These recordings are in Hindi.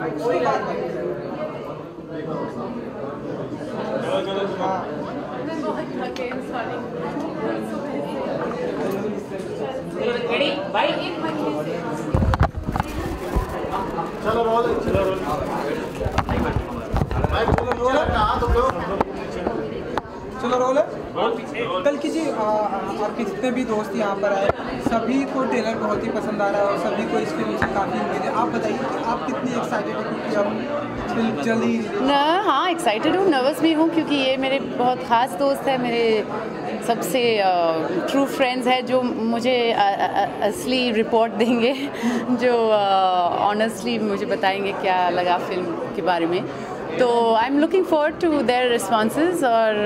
चलो रोल है। कल की जी आपके जितने भी दोस्त यहाँ पर आए सभी को ट्रेलर बहुत ही पसंद आ रहा है और सभी को इस फिल्म से काफ़ी उम्मीद है। आप बताइए कि आप कितनी एक्साइटेड हैं क्योंकि अब फिल्म जल्दी हाँ एक्साइटेड हूँ, नर्वस भी हूँ क्योंकि ये मेरे बहुत ख़ास दोस्त है, मेरे सबसे ट्रू फ्रेंड्स है जो मुझे असली रिपोर्ट देंगे, जो ऑनेस्टली मुझे बताएंगे क्या लगा फिल्म के बारे में। तो I am looking forward to their responses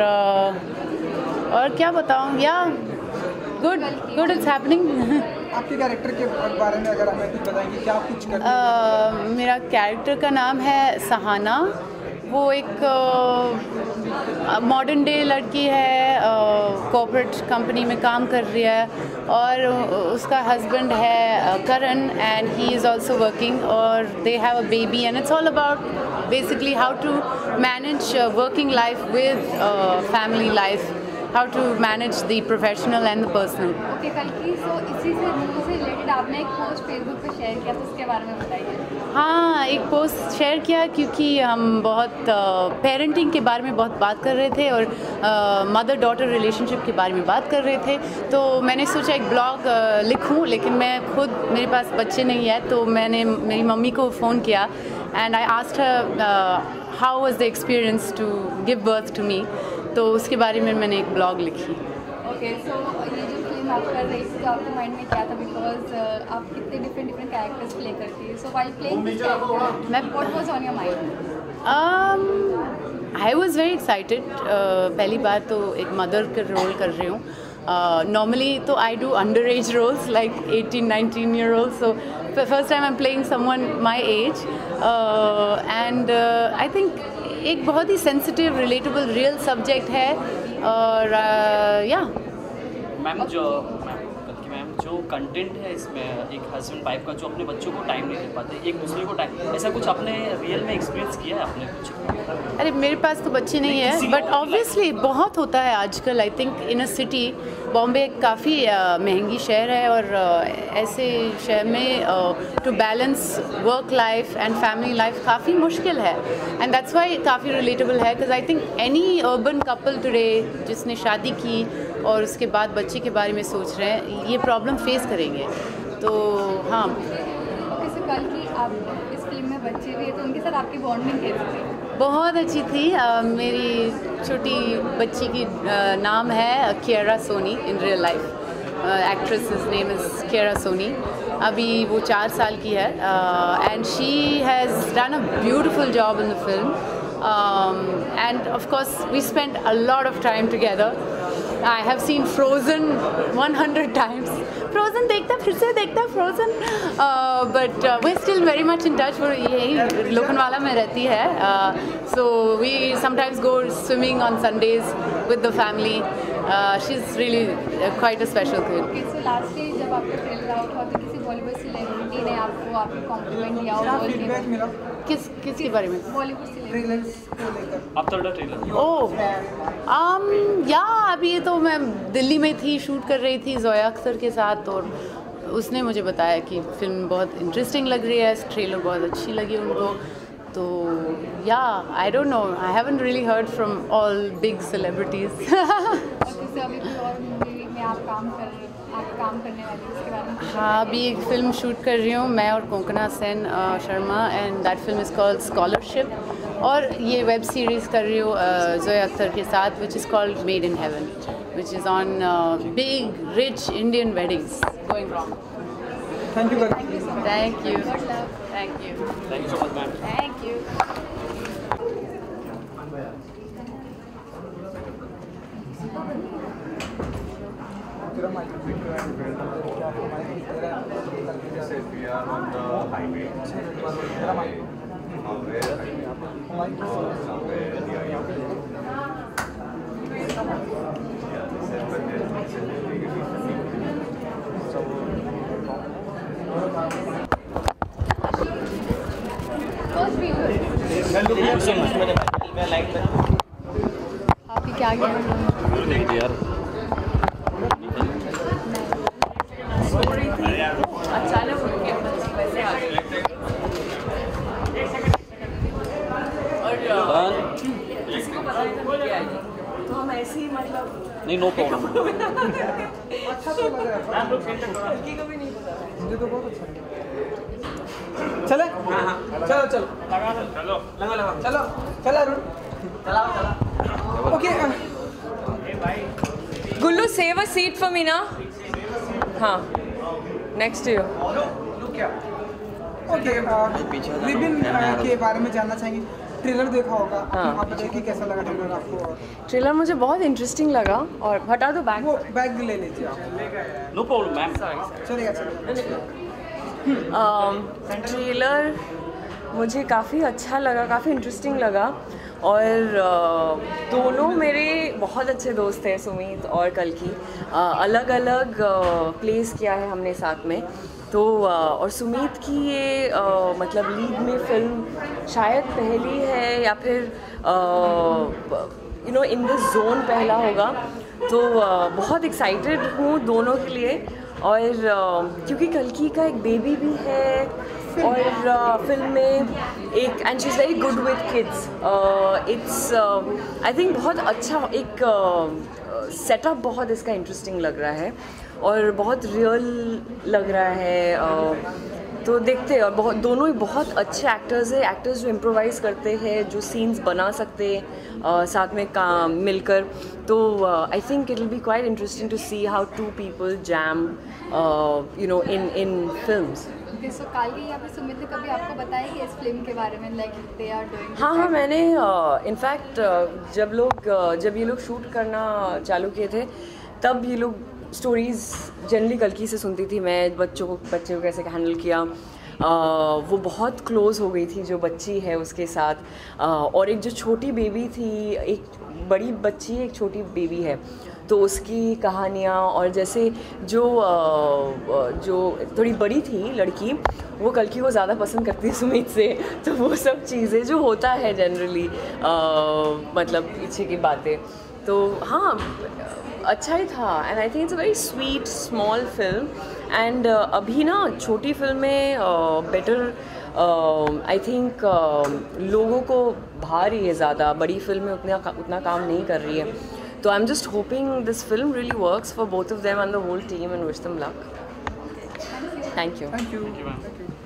और क्या बताऊँ, या गुड इट्स हैपनिंग। आपके कैरेक्टर के बारे में अगर हमें कुछ बताएंगे, क्या कुछ करते हैं? मेरा कैरेक्टर का नाम है सहाना। वो एक मॉडर्न डे लड़की है, कॉर्पोरेट कंपनी में काम कर रही है और उसका हस्बैंड है Karan and he is also working और they have a baby and it's all about basically how to manage working life with family life, how to manage the professional and the personal. Okay, कल की इसी से रिलेटेड आपने एक पोस्ट फेसबुक पे शेयर किया, तो उसके बारे में बताइए। हाँ, एक पोस्ट शेयर किया क्योंकि हम बहुत पेरेंटिंग के बारे में बहुत बात कर रहे थे और मदर डॉटर रिलेशनशिप के बारे में बात कर रहे थे। तो मैंने सोचा एक ब्लॉग लिखूं, लेकिन मैं खुद, मेरे पास बच्चे नहीं है, तो मैंने मेरी मम्मी को फ़ोन किया and I asked her how was the experience to give birth to me. तो उसके बारे में मैंने एक ब्लॉग लिखी। ओके, सो ये जो फिल्म आप कर रही थी, तो आपके माइंड में क्या था? बिकॉज आप कितने डिफरेंट कैरेक्टर्स प्ले करती है, so while playing this character what was on your mind? I was very excited. पहली बार तो एक मदर का रोल कर रही हूँ। Normally तो I do underage roles like 18-19 year olds, so for first time I'm playing someone my age and I think एक बहुत ही sensitive, relatable, real subject है और yeah. मैम जो कंटेंट है इसमें, एक हस्बैंड वाइफ का जो अपने बच्चों को टाइम नहीं दे पाते, एक दूसरे को टाइम, ऐसा कुछ आपने रियल में एक्सपीरियंस किया है आपने कुछ? अरे मेरे पास तो बच्चे नहीं है, बट ऑब्वियसली बहुत होता है आजकल। I think in a city, Bombay काफ़ी महंगी शहर है और ऐसे शहर में to balance work life and family life काफ़ी मुश्किल है एंड दैट्स वाई काफ़ी रिलेटेबल है because I think any urban couple today जिसने शादी की और उसके बाद बच्चे के बारे में सोच रहे हैं, ये प्रॉब्लम फेस करेंगे। तो हाँ। ओके, सो कल की आप इस फिल्म में बच्चे भी हैं, तो उनके साथ आपकी बॉन्डिंग कैसी थी? बहुत अच्छी थी। मेरी छोटी बच्ची की नाम है Kiara Soni in real life. Actress name is Kiara Soni. अभी वो 4 साल की है and she has done a beautiful job in the film and of course we spent a lot of time together. I have seen Frozen 100 times. Frozen देखता फिर से देखता Frozen, but we're still very much in touch. वो यही लोखंडवाला में रहती है, so we sometimes go swimming on Sundays with the family. She's really quite a special kid. Okay, so last day जब आपका ट्रेलर आउट हुआ तो किसी बॉलीवुड सेलिब्रिटी ने आपको कॉम्प्लीमेंट दिया और बोल के किसके बारे में? बॉलीवुड सेलिब्रिटी आप थर्ड ट्रेलर? ओह या अभी तो मैं दिल्ली में थी, शूट कर रही थी जोया अख्तर के साथ और उसने मुझे बताया कि फिल्म बहुत इंटरेस्टिंग लग रही है, ट्रेलर बहुत अच्छी लगी उनको। तो yeah I don't know, I haven't really heard from all big celebrities. अभी कोई और मूवी में आप काम करने वाली हैं, उसके बारे में? हाँ, अभी एक फ़िल्म शूट कर रही हूँ मैं और Konkona Sen Sharma and that film is called scholarship, और ये वेब सीरीज़ कर रही हूँ जोया अख्तर के साथ which is called Made in Heaven, which is on big rich Indian weddings going wrong. Thank you. Thank you. Thank you so much ma'am. Thank you. We are on the highway. Somewhere near you. First view आप ही क्या गया अचानक उनके वैसे आ गए और इसको पता नहीं था क्या है, तो हम ऐसे ही मतलब नहीं, नो प्रॉब्लम। अच्छा तो लग रहा है, लड़की को भी नहीं पता। मुझे तो बहुत अच्छा लगा। चले चलो चलो चलो चलो Arun okay Gullu, save a seat for me now. हाँ, next to you. Okay Vipin के बारे में जानना चाहेंगे। ट्रेलर देखा होगा, आप बताइए कि कैसा लगा ट्रेलर आपको? ट्रेलर मुझे बहुत इंटरेस्टिंग लगा और हटा दो बैग। वो बैग ले लीजिए आप। No problem ma'am. चलेगा। ट्रेलर मुझे काफ़ी अच्छा लगा, काफ़ी इंटरेस्टिंग लगा और दोनों मेरे बहुत अच्छे दोस्त हैं, सुमित और कल्कि। अलग अलग प्लेस किया है हमने साथ में, तो और सुमित की ये मतलब लीड में फिल्म शायद पहली है या फिर you know in this zone पहला होगा, तो बहुत एक्साइटेड हूँ दोनों के लिए। और क्योंकि कल्कि का एक बेबी भी है और फिल्म में एक and she is very good with kids. It's I think बहुत अच्छा एक सेटअप बहुत इसका इंटरेस्टिंग लग रहा है और बहुत रियल लग रहा है। तो देखते हैं, और बहुत दोनों ही बहुत अच्छे एक्टर्स हैं, एक्टर्स जो इम्प्रोवाइज़ करते हैं, जो सीन्स बना सकते हैं साथ में काम मिलकर। तो I think it will be quite interesting to see how two people jam you know in films. So Kali या फिर सुमित ने कभी आपको बताया कि इस फिल्म के बारे में, लाइक दे आर डूइंग? हाँ, मैंने इनफैक्ट जब ये लोग शूट करना चालू किए थे तब ये लोग स्टोरीज़ जनरली कल्कि से सुनती थी मैं, बच्चे को कैसे हैंडल किया। वो बहुत क्लोज़ हो गई थी जो बच्ची है उसके साथ, और एक जो छोटी बेबी थी, एक बड़ी बच्ची एक छोटी बेबी है, तो उसकी कहानियाँ, और जैसे जो थोड़ी बड़ी थी लड़की वो कल्कि को ज़्यादा पसंद करती है सुमित से, तो वो सब चीज़ें जो होता है जनरली मतलब पीछे की बातें, तो हाँ अच्छा ही था। And I think it's a very sweet small film and अभी ना छोटी फिल्में बेटर आई थिंक लोगों को भा रही है ज़्यादा, बड़ी फिल्में उतना काम नहीं कर रही है। तो I am just hoping this film really works for both of them and the whole team and wish them luck. Thank you.